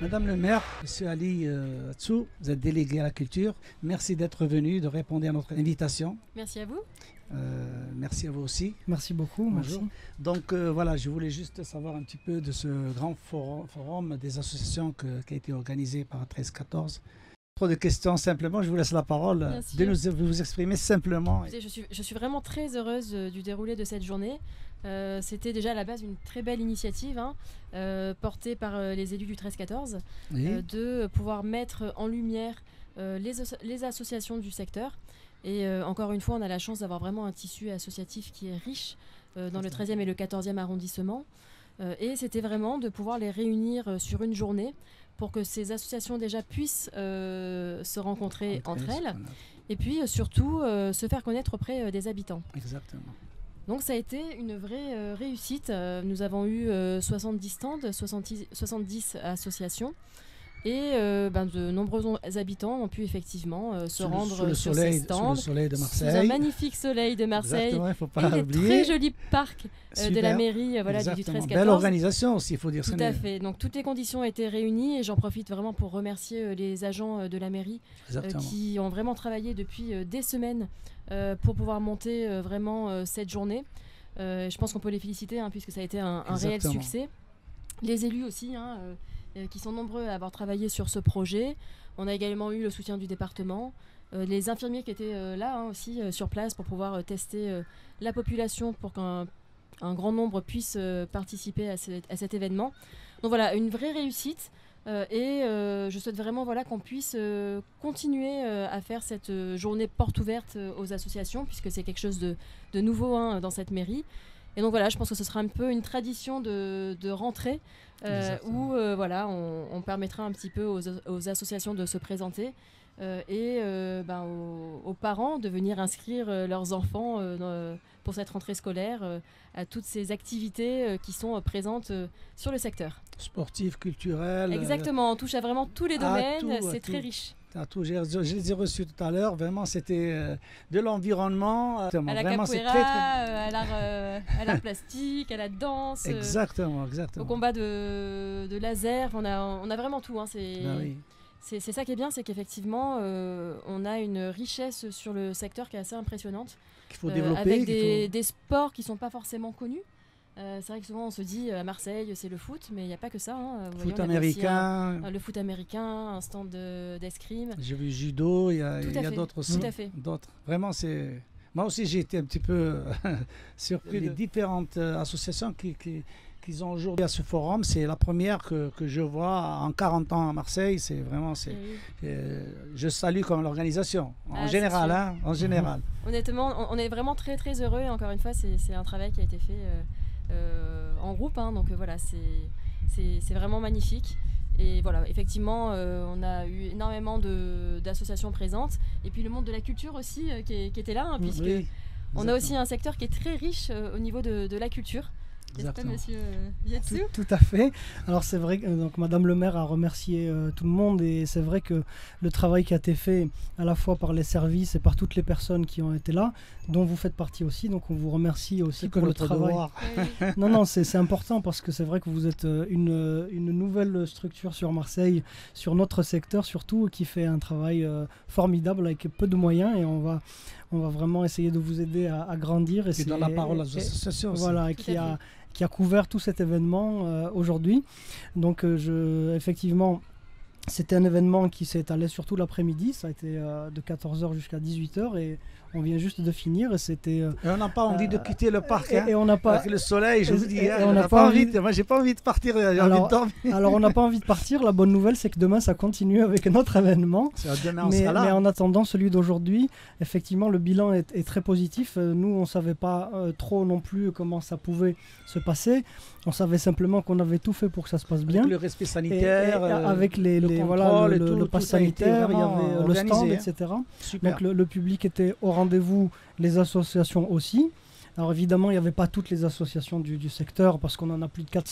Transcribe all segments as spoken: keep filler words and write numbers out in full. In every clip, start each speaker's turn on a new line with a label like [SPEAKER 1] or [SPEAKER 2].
[SPEAKER 1] Madame le maire, Monsieur Ali euh, Atsou, vous êtes délégué à la culture. Merci d'être venu, de répondre à notre invitation.
[SPEAKER 2] Merci à vous.
[SPEAKER 1] Euh, merci à vous aussi.
[SPEAKER 3] Merci beaucoup.
[SPEAKER 1] Bonjour. Merci. Donc euh, voilà, je voulais juste savoir un petit peu de ce grand forum, forum des associations que, qui a été organisé par treize quatorze. Trop de questions, simplement, je vous laisse la parole de nous vous exprimer simplement.
[SPEAKER 2] Je suis, je suis vraiment très heureuse du déroulé de cette journée. Euh, C'était déjà à la base une très belle initiative hein, euh, portée par euh, les élus du treize quatorze oui. euh, de pouvoir mettre en lumière euh, les, les associations du secteur. Et euh, encore une fois, on a la chance d'avoir vraiment un tissu associatif qui est riche euh, dans le treizième et le quatorzième arrondissement. Euh, et c'était vraiment de pouvoir les réunir euh, sur une journée pour que ces associations déjà puissent euh, se rencontrer entre, entre elles et puis euh, surtout euh, se faire connaître auprès euh, des habitants.
[SPEAKER 1] Exactement.
[SPEAKER 2] Donc ça a été une vraie euh, réussite. Euh, nous avons eu euh, soixante-dix stands, soixante-dix, soixante-dix associations. Et euh, ben, de nombreux habitants ont pu effectivement euh, se
[SPEAKER 1] sous
[SPEAKER 2] rendre
[SPEAKER 1] le,
[SPEAKER 2] sur
[SPEAKER 1] soleil,
[SPEAKER 2] ces stands.
[SPEAKER 1] Sous le soleil de Marseille.
[SPEAKER 2] Sous un magnifique soleil de Marseille.
[SPEAKER 1] Exactement, il ne faut pas
[SPEAKER 2] et
[SPEAKER 1] oublier.
[SPEAKER 2] Des très jolis parcs euh, de la mairie euh, voilà, du treize quatorze.
[SPEAKER 1] Belle organisation aussi, il faut dire.
[SPEAKER 2] Tout à fait. Donc toutes les conditions ont été réunies et j'en profite vraiment pour remercier euh, les agents euh, de la mairie euh, qui ont vraiment travaillé depuis euh, des semaines euh, pour pouvoir monter euh, vraiment euh, cette journée. Euh, je pense qu'on peut les féliciter hein, puisque ça a été un, un réel succès. Les élus aussi, hein, euh, euh, qui sont nombreux à avoir travaillé sur ce projet. On a également eu le soutien du département. Euh, les infirmiers qui étaient euh, là hein, aussi euh, sur place pour pouvoir euh, tester euh, la population pour qu'un un grand nombre puisse euh, participer à, ce, à cet événement. Donc voilà, une vraie réussite. Euh, et euh, je souhaite vraiment voilà, qu'on puisse euh, continuer euh, à faire cette euh, journée porte ouverte euh, aux associations puisque c'est quelque chose de, de nouveau hein, dans cette mairie. Et donc voilà, je pense que ce sera un peu une tradition de, de rentrée euh, où euh, voilà, on, on permettra un petit peu aux, aux associations de se présenter euh, et euh, ben, aux, aux parents de venir inscrire euh, leurs enfants euh, dans, pour cette rentrée scolaire euh, à toutes ces activités euh, qui sont euh, présentes euh, sur le secteur.
[SPEAKER 1] Sportif, culturel.
[SPEAKER 2] Exactement, on touche à vraiment tous les domaines, c'est très
[SPEAKER 1] tout.
[SPEAKER 2] riche.
[SPEAKER 1] J'ai, je les ai reçus tout à l'heure, vraiment c'était euh, de l'environnement. Euh,
[SPEAKER 2] à la
[SPEAKER 1] vraiment,
[SPEAKER 2] capoeira, très, très... Euh, à, l'art, euh, à l'art plastique, à la danse,
[SPEAKER 1] exactement, exactement.
[SPEAKER 2] au combat de, de laser, on a, on a vraiment tout. Hein, c'est,
[SPEAKER 1] ben oui.
[SPEAKER 2] c'est, c'est ça qui est bien, c'est qu'effectivement euh, on a une richesse sur le secteur qui est assez impressionnante.
[SPEAKER 1] Qu'il faut développer.
[SPEAKER 2] Euh, avec des,
[SPEAKER 1] faut...
[SPEAKER 2] des sports qui ne sont pas forcément connus. Euh, c'est vrai que souvent on se dit à Marseille c'est le foot, mais il n'y a pas que ça. Hein.
[SPEAKER 1] Vous foot voyez, américain.
[SPEAKER 2] Un, un, le foot américain, un stand de, d'escrime.
[SPEAKER 1] J'ai vu judo, il y a, y a d'autres aussi.
[SPEAKER 2] Tout à fait.
[SPEAKER 1] D'autres. Vraiment, c'est. Moi aussi j'ai été un petit peu surpris des différentes associations qui, qui, qui ont aujourd'hui à ce forum. C'est la première que, que je vois en quarante ans à Marseille. C'est vraiment, c'est, oui. euh, je salue comme l'organisation en ah, général, hein, en général.
[SPEAKER 2] Honnêtement, on, on est vraiment très très heureux. Encore une fois, c'est, c'est un travail qui a été fait. Euh, Euh, en groupe, hein, donc euh, voilà, c'est vraiment magnifique. Et voilà, effectivement, euh, on a eu énormément d'associations présentes. Et puis le monde de la culture aussi euh, qui, qui était là, hein, puisque oui, on a aussi un secteur qui est très riche euh, au niveau de, de la culture. N'est-ce pas, monsieur Yatsou ?
[SPEAKER 3] Tout, tout à fait. Alors c'est vrai que donc, Madame le maire a remercié euh, tout le monde et c'est vrai que le travail qui a été fait à la fois par les services et par toutes les personnes qui ont été là, dont vous faites partie aussi, donc on vous remercie aussi pour le travail. Oui. Non, non, c'est important parce que c'est vrai que vous êtes une, une nouvelle structure sur Marseille, sur notre secteur surtout, qui fait un travail euh, formidable avec peu de moyens et on va, on va vraiment essayer de vous aider à, à grandir. Et
[SPEAKER 1] c'est dans la parole à l'association aussi.
[SPEAKER 3] Voilà, et qui a qui a couvert tout cet événement euh, aujourd'hui. Donc euh, je, effectivement, c'était un événement qui s'est étalé sur tout l'après-midi. Ça a été euh, de quatorze heures jusqu'à dix-huit heures et on vient juste de finir. Et c'était. Euh,
[SPEAKER 1] et on n'a pas envie euh, de quitter le parc.
[SPEAKER 3] Et,
[SPEAKER 1] hein,
[SPEAKER 3] et on n'a pas.
[SPEAKER 1] Avec le soleil, je
[SPEAKER 3] et,
[SPEAKER 1] vous dis.
[SPEAKER 3] Et,
[SPEAKER 1] hein,
[SPEAKER 3] et
[SPEAKER 1] on n'a pas, pas envie. De, moi, j'ai pas envie de partir. J'ai
[SPEAKER 3] alors,
[SPEAKER 1] envie de dormir.
[SPEAKER 3] Alors, on n'a pas envie de partir. La bonne nouvelle, c'est que demain, ça continue avec un autre événement.
[SPEAKER 1] Demain, on
[SPEAKER 3] mais,
[SPEAKER 1] sera là.
[SPEAKER 3] mais en attendant, celui d'aujourd'hui, effectivement, le bilan est, est très positif. Nous, on savait pas euh, trop non plus comment ça pouvait se passer. On savait simplement qu'on avait tout fait pour que ça se passe bien.
[SPEAKER 1] Avec le respect sanitaire,
[SPEAKER 3] et, et, avec les,
[SPEAKER 1] le,
[SPEAKER 3] les
[SPEAKER 1] contrôle,
[SPEAKER 3] voilà, le,
[SPEAKER 1] tout,
[SPEAKER 3] le pass sanitaire, il y avait le stand, hein. et cetera.
[SPEAKER 1] Super.
[SPEAKER 3] Donc le, le public était au rendez-vous, les associations aussi. Alors évidemment, il n'y avait pas toutes les associations du, du secteur parce qu'on en a plus de quatre cents.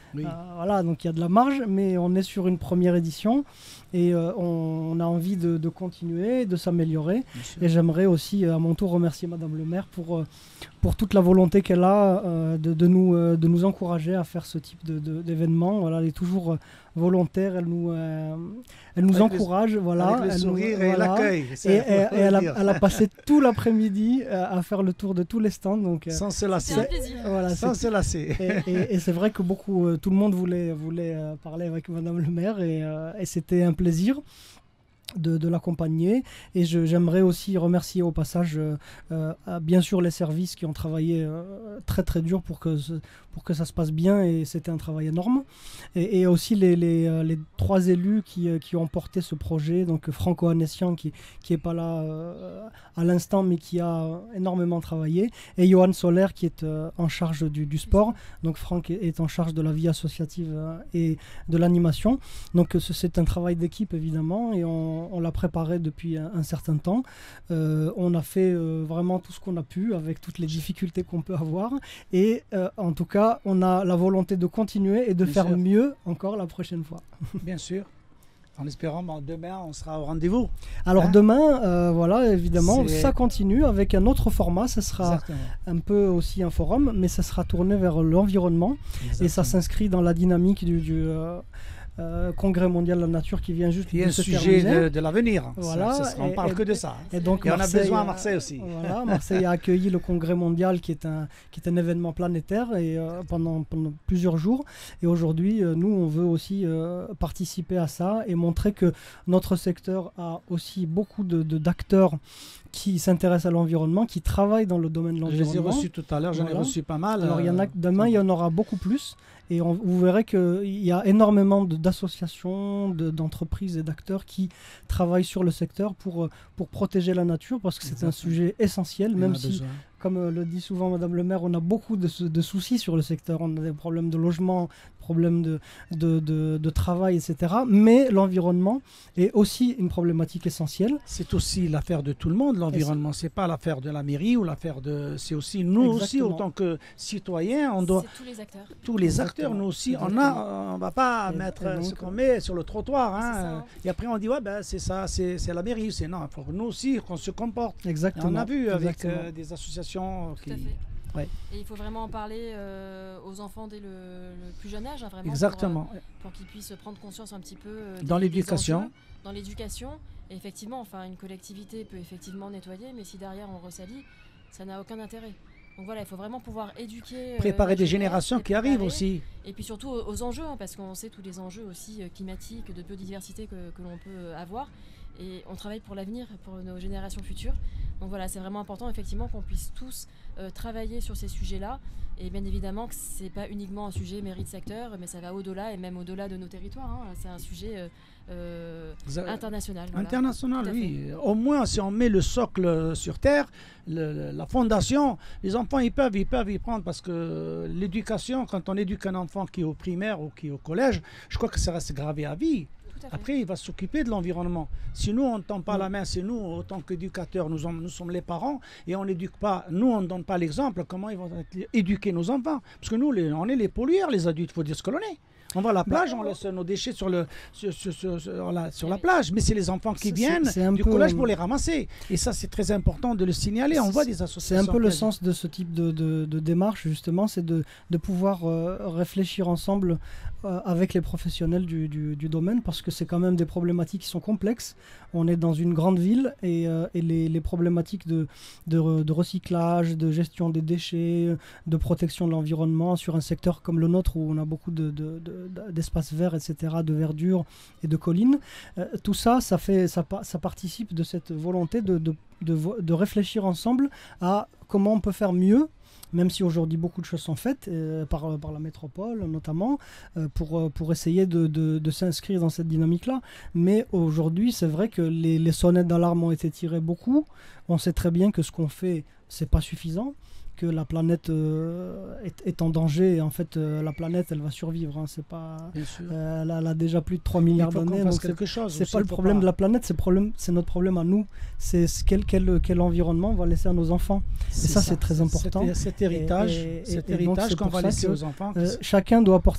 [SPEAKER 1] Oui.
[SPEAKER 3] Euh, voilà, donc il y a de la marge, mais on est sur une première édition et euh, on, on a envie de, de continuer, de s'améliorer. Et j'aimerais aussi à mon tour remercier Madame le maire pour, euh, pour toute la volonté qu'elle a euh, de, de, nous, euh, de nous encourager à faire ce type de, de, d'événement. Voilà, elle est toujours euh, volontaire, elle nous, euh, elle nous
[SPEAKER 1] avec
[SPEAKER 3] encourage.
[SPEAKER 1] Le,
[SPEAKER 3] voilà,
[SPEAKER 1] avec le
[SPEAKER 3] elle
[SPEAKER 1] sourire
[SPEAKER 3] nous,
[SPEAKER 1] et
[SPEAKER 3] voilà.
[SPEAKER 1] l'accueil.
[SPEAKER 3] Et, et, et elle, a, elle a passé tout l'après-midi euh, à faire le tour de tous les stands. Donc, euh,
[SPEAKER 1] sans se lasser.
[SPEAKER 2] C'est un plaisir.
[SPEAKER 3] Voilà,
[SPEAKER 1] sans se lasser.
[SPEAKER 3] Et, et, et c'est vrai que beaucoup, euh, tout le monde voulait, voulait euh, parler avec Madame le maire et, euh, et c'était un plaisir de, de l'accompagner. Et je, j'aimerais aussi remercier au passage euh, euh, bien sûr les services qui ont travaillé euh, très très dur pour que, ce, pour que ça se passe bien, et c'était un travail énorme. Et, et aussi les, les, euh, les trois élus qui, euh, qui ont porté ce projet, donc Franck Ohanessian qui qui est pas là euh, à l'instant mais qui a énormément travaillé, et Johan Soler qui est euh, en charge du, du sport. Donc Franck est, est en charge de la vie associative euh, et de l'animation. Donc c'est un travail d'équipe évidemment, et on On, on l'a préparé depuis un, un certain temps. Euh, on a fait euh, vraiment tout ce qu'on a pu avec toutes les difficultés qu'on peut avoir. Et euh, en tout cas, on a la volonté de continuer et de
[SPEAKER 1] Bien
[SPEAKER 3] faire
[SPEAKER 1] sûr.
[SPEAKER 3] mieux encore la prochaine fois.
[SPEAKER 1] Bien sûr. En espérant, bon, demain, on sera au rendez-vous.
[SPEAKER 3] Alors
[SPEAKER 1] Hein
[SPEAKER 3] demain, euh, voilà, évidemment,
[SPEAKER 1] C'est-
[SPEAKER 3] ça continue avec un autre format. Ce sera
[SPEAKER 1] Exactement.
[SPEAKER 3] un peu aussi un forum, mais ça sera tourné vers l'environnement. Et ça
[SPEAKER 1] Exactement.
[SPEAKER 3] s'inscrit dans la dynamique du, du euh, euh, Congrès mondial de la nature qui vient juste
[SPEAKER 1] Qui est
[SPEAKER 3] de
[SPEAKER 1] un
[SPEAKER 3] se
[SPEAKER 1] sujet
[SPEAKER 3] terminer.
[SPEAKER 1] de, de l'avenir.
[SPEAKER 3] Voilà,
[SPEAKER 1] Ça, ça sera- on
[SPEAKER 3] et-
[SPEAKER 1] parle
[SPEAKER 3] et-
[SPEAKER 1] que de ça.
[SPEAKER 3] Et donc
[SPEAKER 1] Et on a
[SPEAKER 3] Marseille,
[SPEAKER 1] besoin à
[SPEAKER 3] euh,
[SPEAKER 1] Marseille aussi.
[SPEAKER 3] Voilà, Marseille a accueilli le congrès mondial qui est un, qui est un événement planétaire et, euh, pendant, pendant plusieurs jours. Et aujourd'hui, euh, nous, on veut aussi euh, participer à ça et montrer que notre secteur a aussi beaucoup de, de- d'acteurs qui s'intéressent à l'environnement, qui travaillent dans le domaine de
[SPEAKER 1] Je les ai
[SPEAKER 3] l'environnement.
[SPEAKER 1] reçus tout à l'heure, j'en ai
[SPEAKER 3] Voilà.
[SPEAKER 1] reçu pas mal.
[SPEAKER 3] Alors, il y en a,
[SPEAKER 1] euh,
[SPEAKER 3] demain, il y en aura beaucoup plus. Et on- vous verrez qu'il y a énormément de- d'associations, de- d'entreprises et d'acteurs qui travaillent sur le secteur pour, euh, pour protéger la nature, parce que c'est un
[SPEAKER 1] Exactement.
[SPEAKER 3] sujet essentiel,
[SPEAKER 1] on
[SPEAKER 3] même
[SPEAKER 1] a
[SPEAKER 3] si,
[SPEAKER 1] besoin.
[SPEAKER 3] comme euh, le dit souvent Madame le maire, on a beaucoup de, sou- de soucis sur le secteur. On a des problèmes de logement, problèmes de, de, de- de travail, et cetera. Mais l'environnement est aussi une problématique essentielle.
[SPEAKER 1] C'est aussi l'affaire de tout le monde, l'environnement. C'est pas l'affaire de la mairie ou l'affaire de. C'est aussi nous aussi,
[SPEAKER 3] Exactement.
[SPEAKER 1] autant que citoyens, on doit.
[SPEAKER 2] C'est tous les acteurs.
[SPEAKER 1] Tous les
[SPEAKER 3] Exactement.
[SPEAKER 1] acteurs, nous aussi, on
[SPEAKER 3] Exactement.
[SPEAKER 1] a, on va pas
[SPEAKER 3] Et-
[SPEAKER 1] mettre
[SPEAKER 3] et
[SPEAKER 1] euh,
[SPEAKER 3] donc-
[SPEAKER 1] ce qu'on met sur le trottoir, hein,
[SPEAKER 2] C'est ça,
[SPEAKER 1] euh,
[SPEAKER 2] hein.
[SPEAKER 1] et après on dit ouais ben c'est ça, c'est c'est la mairie, c'est non, il faut que nous aussi qu'on se comporte. Et
[SPEAKER 3] Exactement.
[SPEAKER 1] on a vu avec
[SPEAKER 3] Exactement.
[SPEAKER 1] euh, des associations
[SPEAKER 2] Tout
[SPEAKER 1] qui.
[SPEAKER 2] à fait.
[SPEAKER 1] Ouais.
[SPEAKER 2] Et il faut vraiment en parler euh, aux enfants dès le, le plus jeune âge, hein, vraiment,
[SPEAKER 1] Exactement.
[SPEAKER 2] pour, euh, pour qu'ils puissent prendre conscience un petit peu euh, des-
[SPEAKER 1] Dans
[SPEAKER 2] des
[SPEAKER 1] l'éducation.
[SPEAKER 2] enjeux, dans l'éducation. Et effectivement, enfin, une collectivité peut effectivement nettoyer, mais si derrière on ressalit, ça n'a aucun intérêt. Donc voilà, il faut vraiment pouvoir éduquer. euh,
[SPEAKER 1] Préparer
[SPEAKER 2] la
[SPEAKER 1] des
[SPEAKER 2] jeunesse,
[SPEAKER 1] générations
[SPEAKER 2] les
[SPEAKER 1] qui arrivent
[SPEAKER 2] préparer.
[SPEAKER 1] aussi.
[SPEAKER 2] Et puis surtout aux, aux enjeux, hein, parce qu'on sait tous les enjeux aussi euh, climatiques, de biodiversité que, que l'on peut euh, avoir. Et on travaille pour l'avenir, pour nos générations futures. Donc voilà, c'est vraiment important effectivement qu'on puisse tous euh, travailler sur ces sujets-là. Et bien évidemment que ce n'est pas uniquement un sujet mairie de secteur, mais ça va au-delà et même au-delà de nos territoires. hein. C'est un sujet euh, euh,
[SPEAKER 1] Vous avez-
[SPEAKER 2] international. voilà.
[SPEAKER 1] International,
[SPEAKER 2] Tout à
[SPEAKER 1] oui. Au moins, si on met le socle sur terre, le- le- la fondation, les enfants, ils peuvent, ils peuvent y prendre parce que l'éducation, quand on éduque un enfant qui est au primaire ou qui est au collège, je crois que ça reste gravé à vie.
[SPEAKER 2] Tout à fait.
[SPEAKER 1] Après, il va s'occuper de l'environnement. Si nous, on ne tend pas
[SPEAKER 3] Mm.
[SPEAKER 1] la main, c'est nous, autant qu'éducateurs, nous, en- nous sommes les parents et on n'éduque pas, nous, on ne donne pas l'exemple, comment ils vont être- éduquer nos enfants. Parce que nous, les- on est les pollueurs, les adultes, il faut dire ce que l'on est. On va à la plage, on laisse nos déchets sur, le, sur, sur- sur- sur la, sur la plage, mais c'est les enfants qui
[SPEAKER 3] C'est-
[SPEAKER 1] viennent
[SPEAKER 3] c'est un
[SPEAKER 1] du
[SPEAKER 3] peu-
[SPEAKER 1] collège pour les ramasser. Et ça, c'est très important de le signaler. On voit des
[SPEAKER 3] C'est
[SPEAKER 1] associations.
[SPEAKER 3] un peu le
[SPEAKER 1] qui-
[SPEAKER 3] sens de ce type de, de- de démarche, justement, c'est de, de pouvoir euh, réfléchir ensemble euh, avec les professionnels du, du- du domaine, parce que c'est quand même des problématiques qui sont complexes. On est dans une grande ville et, euh, et les, les problématiques de, de, re- de recyclage, de gestion des déchets, de protection de l'environnement sur un secteur comme le nôtre où on a beaucoup de, de- de- d'espaces verts, et cetera, de verdure et de collines. Euh, tout ça, ça, fait, ça, pa- ça participe de cette volonté de, de, de vo- de réfléchir ensemble à comment on peut faire mieux, même si aujourd'hui beaucoup de choses sont faites euh, par, par la métropole notamment, euh, pour, euh, pour essayer de, de- de s'inscrire dans cette dynamique-là. Mais aujourd'hui, c'est vrai que les, les sonnettes d'alarme ont été tirées beaucoup. On sait très bien que ce qu'on fait, c'est pas suffisant, que la planète euh, est, est en danger. Et en fait, euh, la planète, elle va survivre. hein. C'est pas,
[SPEAKER 1] Bien sûr.
[SPEAKER 3] euh, elle, a, elle a déjà plus de trois
[SPEAKER 1] Il
[SPEAKER 3] milliards
[SPEAKER 1] faut qu'on
[SPEAKER 3] d'années.
[SPEAKER 1] fasse
[SPEAKER 3] donc c'est
[SPEAKER 1] quelque chose.
[SPEAKER 3] c'est
[SPEAKER 1] aussi,
[SPEAKER 3] pas le
[SPEAKER 1] il faut
[SPEAKER 3] problème
[SPEAKER 1] pas-
[SPEAKER 3] de la planète, c'est, problème, c'est notre problème à nous. C'est ce- quel, quel, quel environnement on va laisser à nos enfants. ça, c'est très important.
[SPEAKER 1] Cet, cet héritage,
[SPEAKER 3] Et- et-
[SPEAKER 1] cet
[SPEAKER 3] et donc,
[SPEAKER 1] héritage
[SPEAKER 3] c'est
[SPEAKER 1] qu'on
[SPEAKER 3] pour
[SPEAKER 1] va
[SPEAKER 3] ça
[SPEAKER 1] laisser
[SPEAKER 3] que,
[SPEAKER 1] aux enfants.
[SPEAKER 3] Euh, chacun doit apporter cette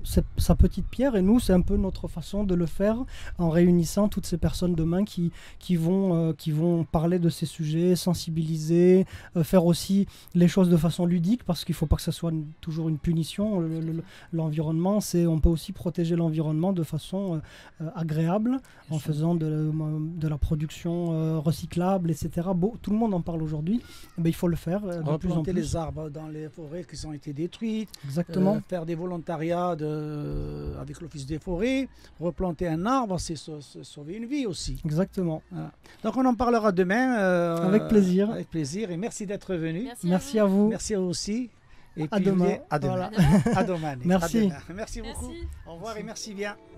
[SPEAKER 3] sa petite pierre, et nous c'est un peu notre façon de le faire en réunissant toutes ces personnes demain qui, qui, vont, euh, qui vont parler de ces sujets, sensibiliser, euh, faire aussi les choses de façon ludique, parce qu'il ne faut pas que ce soit une, toujours une punition. Le, le, l'environnement, c'est, on peut aussi protéger l'environnement de façon euh, agréable, en faisant de, de la production euh, recyclable, et cetera. Bon, tout le monde en parle aujourd'hui, eh bien, il faut le faire euh, de plus en plus.
[SPEAKER 1] Les arbres dans les forêts qui ont été détruites.
[SPEAKER 3] Exactement.
[SPEAKER 1] Euh, faire des volontariats de, avec l'Office des forêts, replanter un arbre, c'est sauver une vie aussi.
[SPEAKER 3] Exactement.
[SPEAKER 1] Voilà. Donc on en parlera demain. Euh,
[SPEAKER 3] avec plaisir.
[SPEAKER 1] Avec plaisir, et merci d'être venu.
[SPEAKER 2] Merci,
[SPEAKER 3] merci
[SPEAKER 2] à
[SPEAKER 3] vous.
[SPEAKER 2] vous.
[SPEAKER 1] Merci à vous aussi. Et
[SPEAKER 3] à
[SPEAKER 1] puis
[SPEAKER 3] demain.
[SPEAKER 1] À demain.
[SPEAKER 3] Voilà.
[SPEAKER 1] À demain.
[SPEAKER 3] Merci.
[SPEAKER 1] À demain. Merci beaucoup.
[SPEAKER 2] Merci.
[SPEAKER 1] Au revoir et merci bien.